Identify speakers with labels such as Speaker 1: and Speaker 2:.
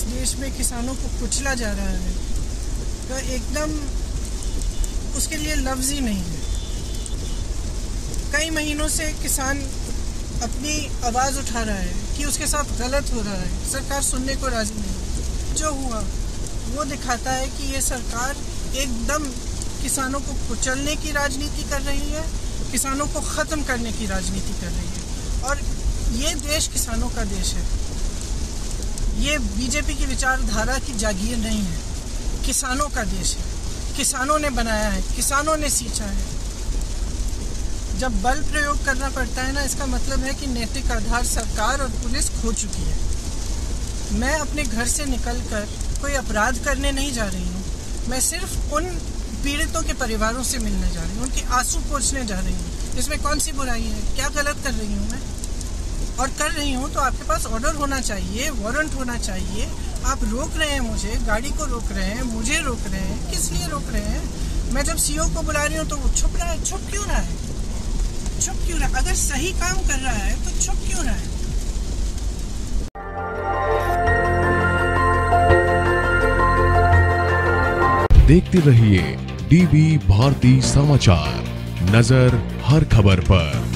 Speaker 1: इस देश में किसानों को कुचला जा रहा है तो एकदम उसके लिए लफ्ज़ ही नहीं है। कई महीनों से किसान अपनी आवाज़ उठा रहा है कि उसके साथ गलत हो रहा है, सरकार सुनने को राज़ी नहीं। जो हुआ वो दिखाता है कि ये सरकार एकदम किसानों को कुचलने की राजनीति कर रही है, किसानों को ख़त्म करने की राजनीति कर रही है। और ये देश किसानों का देश है, ये बीजेपी की विचारधारा की जागीर नहीं है, किसानों का देश है। किसानों ने बनाया है, किसानों ने सींचा है। जब बल प्रयोग करना पड़ता है ना, इसका मतलब है कि नैतिक आधार सरकार और पुलिस खो चुकी है। मैं अपने घर से निकलकर कोई अपराध करने नहीं जा रही हूँ, मैं सिर्फ उन पीड़ितों के परिवारों से मिलने जा रही हूँ, उनके आंसू पोंछने जा रही हूँ। इसमें कौन सी बुराई है? क्या गलत कर रही हूँ मैं? और कर रही हूँ तो आपके पास ऑर्डर होना चाहिए, वारंट होना चाहिए। आप रोक रहे हैं मुझे, गाड़ी को रोक रहे हैं, मुझे रोक रहे हैं, किस लिए रोक रहे हैं? मैं जब सीओ को बुला रही हूँ तो वो छुप रहा है। छुप क्यों रहा है? छुप क्यों रहा है? अगर सही काम कर रहा है तो छुप क्यों रहा है?
Speaker 2: देखते रहिए डीबी भारती समाचार, नजर हर खबर पर।